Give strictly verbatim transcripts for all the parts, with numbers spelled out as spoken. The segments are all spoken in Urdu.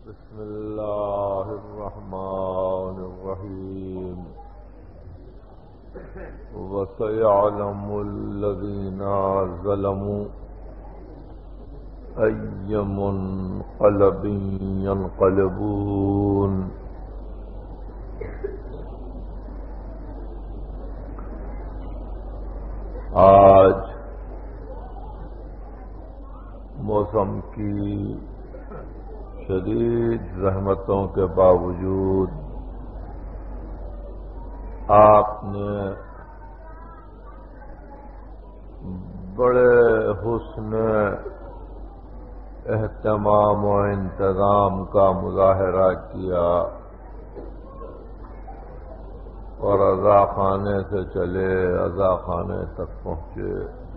بسم اللہ الرحمن الرحیم وسيعلم الذين ظلموا أي منقلب ينقلبون۔ آج موسم کی شدید زحمتوں کے باوجود آپ نے بڑے حسن اہتمام و انتظام کا مظاہرہ کیا اور عزا خانے سے چلے عزا خانے تک پہنچے۔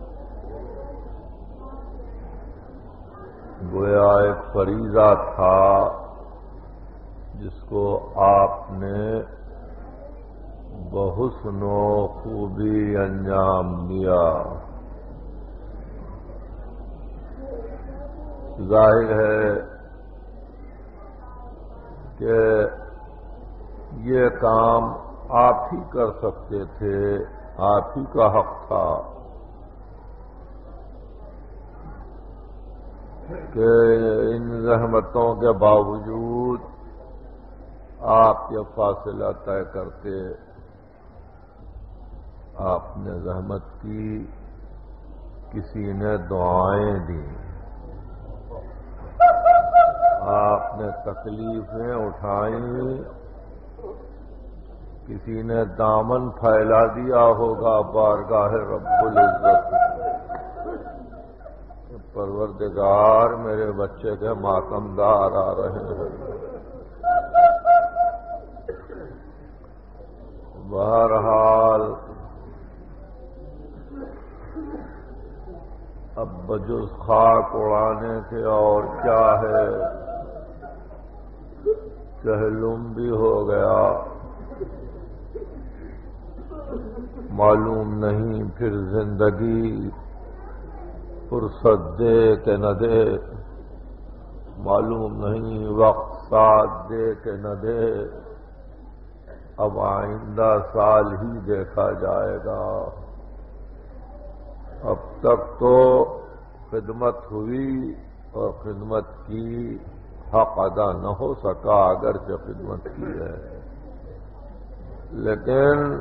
گویا ایک فریضہ تھا جس کو آپ نے بحسن و خوبی انجام دیا۔ ظاہر ہے کہ یہ کام آپ ہی کر سکتے تھے، آپ ہی کا حق تھا کہ ان زحمتوں کے باوجود آپ یہ فاصلہ طے کرتے۔ آپ نے زحمت کی، کسی نے دعائیں دیں، آپ نے تکلیفیں اٹھائیں، کسی نے دامن پھیلا دیا ہوگا بارگاہ رب العزت۔ پروردگار میرے بچے کے ماتمدار آ رہے ہیں۔ بہرحال اب بجز خاک اڑانے کے اور کیا ہے، چہلم بھی ہو گیا، معلوم نہیں پھر زندگی فرصت دے کہ نہ دے، معلوم نہیں وقت ساتھ دے کہ نہ دے، اب آئندہ سال ہی دیکھا جائے گا۔ اب تک تو خدمت ہوئی اور خدمت کی حق ادا نہ ہو سکا اگرچہ خدمت کی ہے، لیکن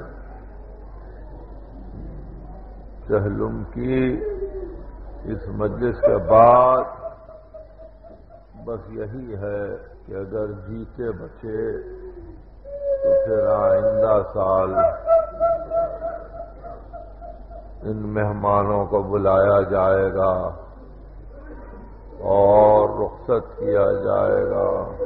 چہلم کی اس مجلس کے بعد بس یہی ہے کہ اگر جیتے بچے تو پھر آئندہ سال ان مہمانوں کو بلایا جائے گا اور رخصت کیا جائے گا۔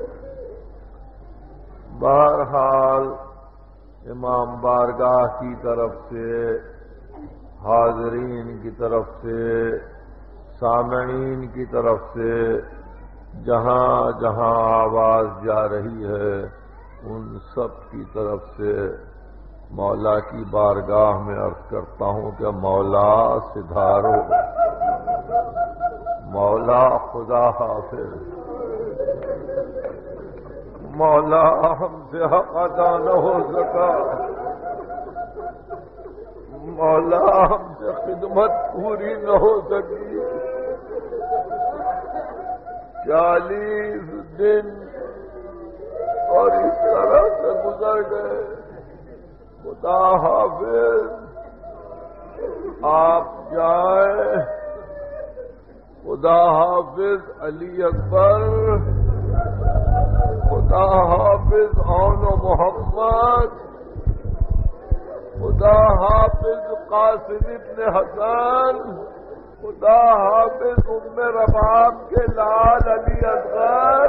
بہرحال امام بارگاہ کی طرف سے، حاضرین کی طرف سے، سامعین کی طرف سے جہاں جہاں آواز جا رہی ہے ان سب کی طرف سے مولا کی بارگاہ میں عرض کرتا ہوں کہ مولا سدھارو، مولا خدا حافظ، مولا ہم سے حق ادا نہ ہو سکا، مولا ہم سے خدمت پوری نہ ہو سکی، چالیس دن اور اس طرح سے گزر گئے۔ خدا حافظ، آپ جائیں، خدا حافظ علی اکبر، خدا حافظ اون و محمد، خدا حافظ قاسم ابن حسن، خدا حافظ ام رباب کے لال علی اصغر۔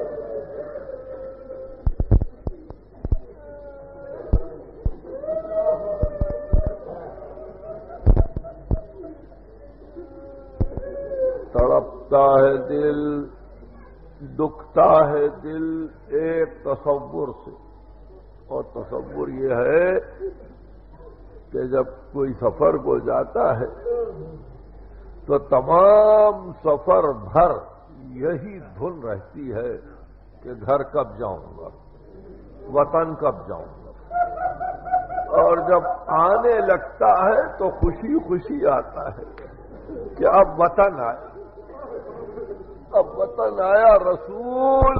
تڑپتا ہے دل، دکھتا ہے دل ایک تصور سے، اور تصور یہ ہے کہ جب کوئی سفر کو جاتا ہے تو تمام سفر بھر یہی دھن رہتی ہے کہ گھر کب جاؤں گا، وطن کب جاؤں گا، اور جب آنے لگتا ہے تو خوشی خوشی آتا ہے کہ اب وطن آیا، اب وطن آیا۔ رسول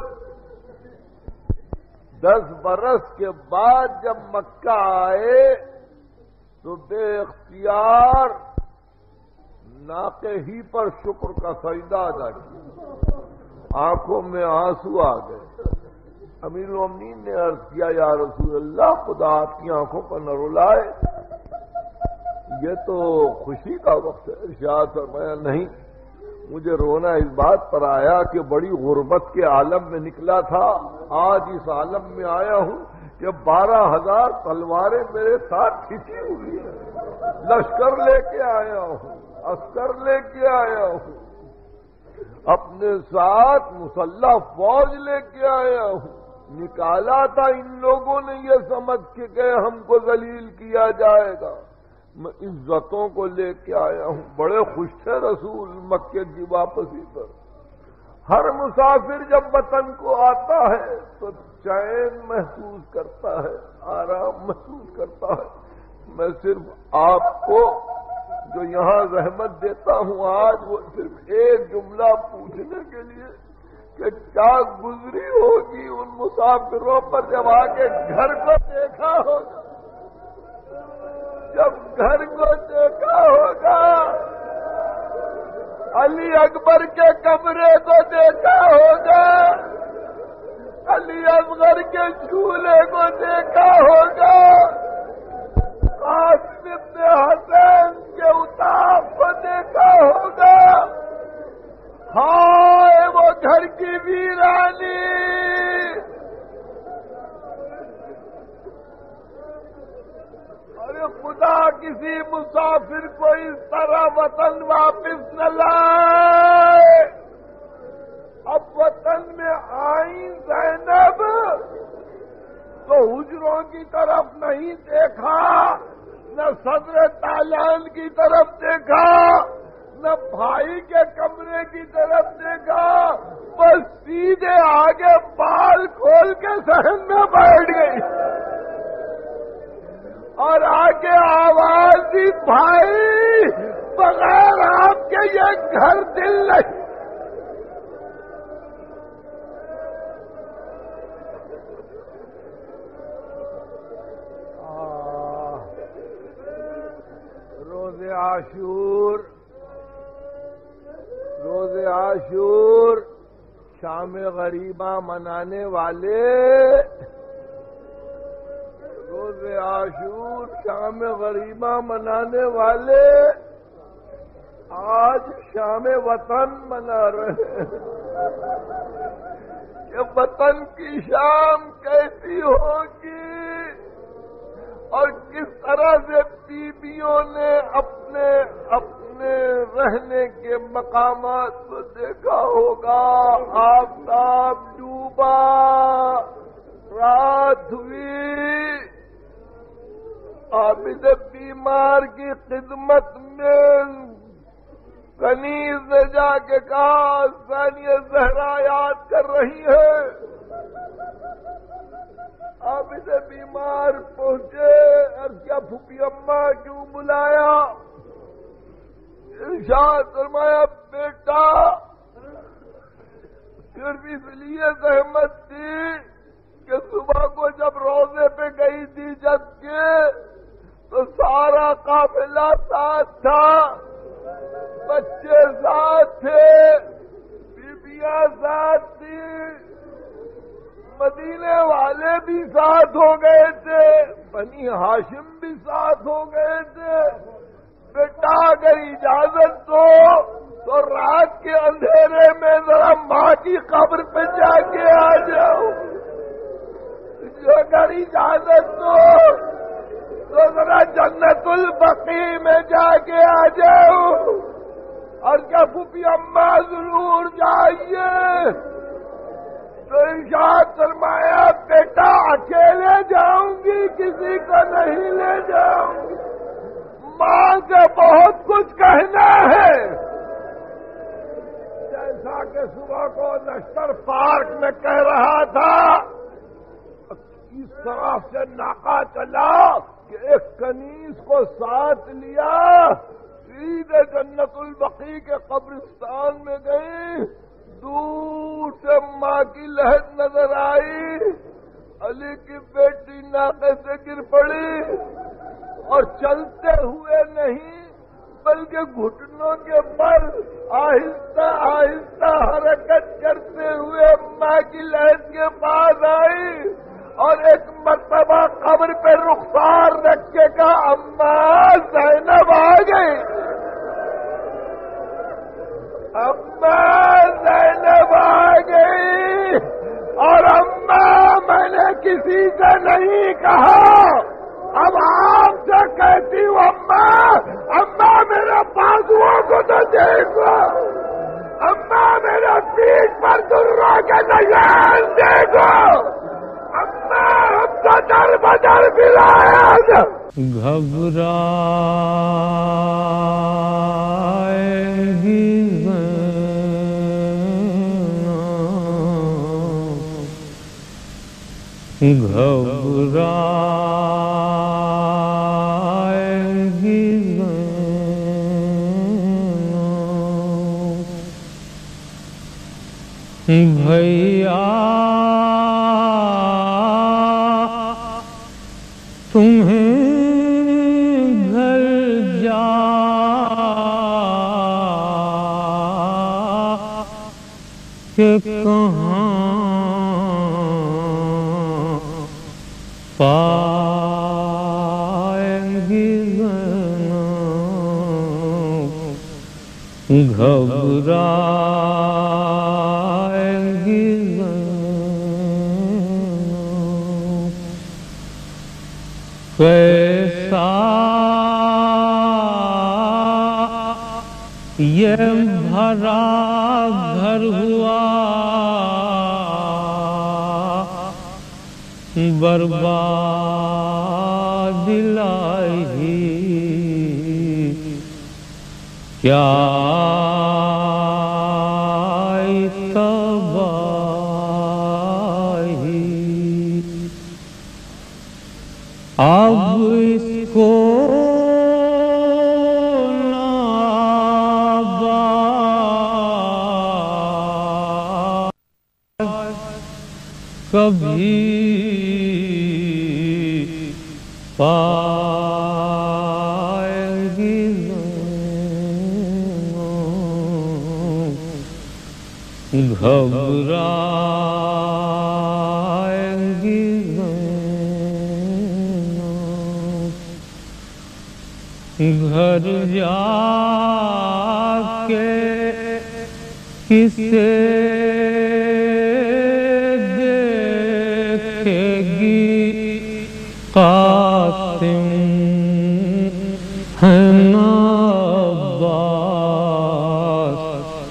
دس برس کے بعد جب مکہ آئے تو بے اختیار ناقے ہی پر شکر کا سجدہ ادا کیا، آنکھوں میں آنسو آ گئے۔ امیر المومنین نے عرض کیا یا رسول اللہ، خدا آپ کی آنکھوں پر نہ رلائے، یہ تو خوشی کا وقت ہے۔ ارشاد فرمایا نہیں، مجھے رونا اس بات پر آیا کہ بڑی غربت کے عالم میں نکلا تھا، آج اس عالم میں آیا ہوں کہ بارہ ہزار تلواریں میرے ساتھ کھینچی ہوئی ہیں، لشکر لے کے آیا ہوں، عسکر لے کے آیا ہوں، اپنے ساتھ مسلح فوج لے کے آیا ہوں۔ نکالا تھا ان لوگوں نے یہ سمجھ کے کہ ہم کو ذلیل کیا جائے گا، میں عزتوں کو لے کے آیا ہوں۔ بڑے خوش تھے رسول مکے کی واپسی پر۔ ہر مسافر جب وطن کو آتا ہے تو چین محسوس کرتا ہے، آرام محسوس کرتا ہے۔ میں صرف آپ کو جو یہاں رحمت دیتا ہوں آج، وہ صرف ایک جملہ پوچھنے کے لیے کہ کیا گزری ہوگی ان مسافروں پر جب آ کے گھر کو دیکھا ہوگا، جب گھر کو دیکھا ہوگا، علی اکبر کے کمرے کو دیکھا ہوگا، علی اصغر کے چولہے کو دیکھا ہوگا، قاسم ابن حسین کے اتاف کو دیکھا ہوگا۔ ہائے وہ گھر کی ویرانی، ارے خدا کسی مسافر کو اس طرح وطن واپس نہ لائے۔ اب وطن میں آئی زینب تو حجروں کی طرف نہیں دیکھا، نہ صدر تالان کی طرف دیکھا، نہ بھائی کے کمرے کی طرف دیکھا، بس سیدھے آگے بال کھول کے صحن میں بیٹھ گئی اور آگے آواز دی، بھائی بغیر آپ کے یہ گھر دل نہیں۔ روز عاشور، روز عاشور شام غریبہ منانے والے، روز عاشور شام غریبہ منانے والے آج شام وطن منا رہے ہیں کہ وطن کی شام کیسی ہوگی اور کس طرح سے بیویوں نے اپنے اپنے رہنے کے مقامات کو دیکھا ہوگا۔ آفتاب ڈوبا، رات ہوئی، عابد بیمار کی خدمت میں کنیز نے جا کے کہا ثانیہ زہرا یاد کر رہی ہے۔ عابد بیمار پہنچے، عرض کیا پھوپھی اماں کیوں بلایا؟ ارشاد فرمایا بیٹا صرف اس لیے زحمت تھی کہ صبح کو جب روزے پہ گئی تھی جب کے تو سارا قافلہ ساتھ تھا، بچے ساتھ تھے، بیویاں ساتھ تھی، مدینے والے بھی ساتھ ہو گئے تھے، بنی ہاشم بھی ساتھ ہو گئے تھے۔ بیٹا اگر اجازت دو تو رات کے اندھیرے میں ذرا ماں کی قبر پہ جا کے آ جاؤ، اگر اجازت دو تو ذرا جنت البقیع میں جا کے آ جاؤ۔ اور کیا پھوپھی اماں ضرور جائیے؟ تو ارشاد فرمایا بیٹا اکیلے جاؤں گی، کسی کو نہیں لے جاؤں گی، ماں سے بہت کچھ کہنا ہے۔ جیسا جمعہ کے صبح کو نشتر پارک میں کہہ رہا تھا، اس طرح سے ناکا چلا کہ ایک کنیز کو ساتھ لیا، سیدھے جنت البقیع کے قبرستان میں گئی، دور سے ماں کی لہر نظر آئی، علی کی بیٹی ناکے سے گر پڑی اور چلتے ہوئے نہیں بلکہ گھٹنوں کے بل آہستہ آہستہ حرکت کرتے ہوئے ماں کی لہر کے پاس آئی اور ایک مرتبہ قبر پہ رخسار رکھ کے کہا، اماں زینب آ گئی، اماں زینب آ گئی، اور اماں میں نے کسی سے نہیں کہا، اب آپ سے کہتی ہوں اماں، اماں میرے بازوؤں کو تو دیکھو، اماں میرے پیٹ پر دروں کے نشان دیکھو، اماں ہم تو در بدر بلایا گھبرائے گی گھبرائے گی بھیا تمہیں گھر جا کہ کہاں پائیں گی گھبرائیں گی کیسا یہ بھرا گھر ہوا برباد الہی کیا تباہی، اب اس کو نہ کبھی پائیں گی گھبرائیں گی گھر جا کے کسے دیکھے گی قاسم ہے نا عباس،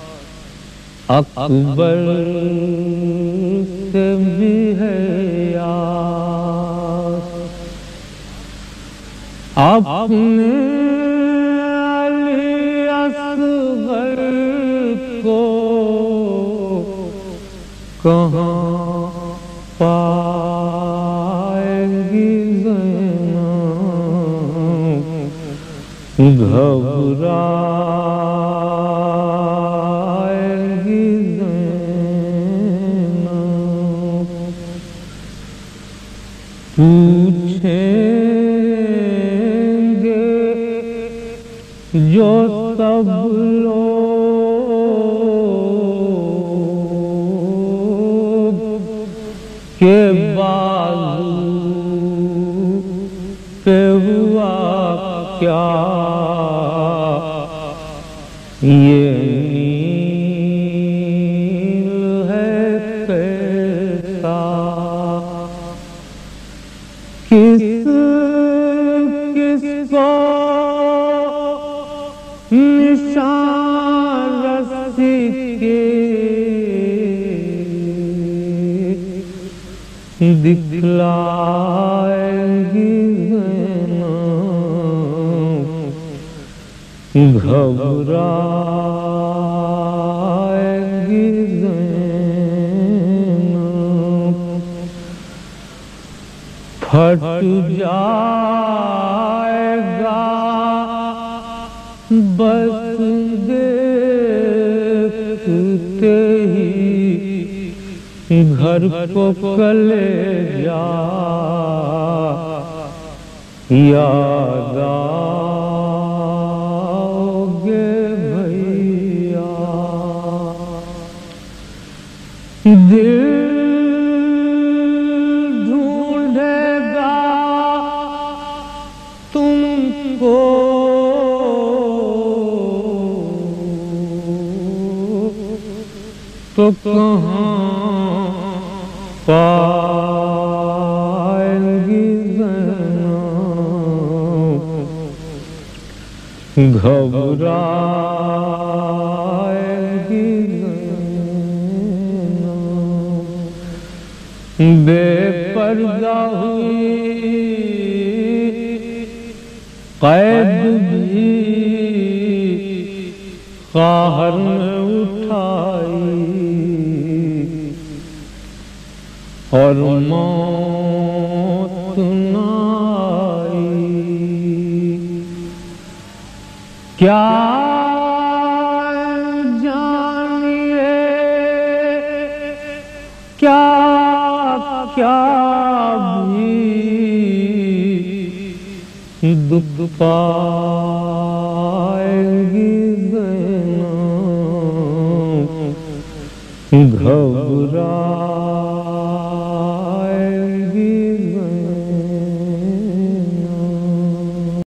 اکبر سے بھی ہے یاس، اپنے علی اصغر کو کہاں پائیں گی زینب، گھبرائیں گی زینب، پوچھیں گے جو سب لوگ کے بازو پہ ہوا کیا، یہ نیل ہے کیسا، کس کس کو نشان رسی کے دکھلائیں گی زینب، گھبرائیں گی ہٹ جائے گا بس دیکھتے ہی گھر کو کلیجا یاد آؤگے بھیا دل ڈھونڈے گا تم کو تو کہاں پائیں گی زینب گھبرائیں گی زینب بے پردہ ہوئی قید بھی قہر میں اٹھائی اور موت نہ آئی کیا جانیے کیا کیا بھی دکھ پائیں گی زینب گھبرا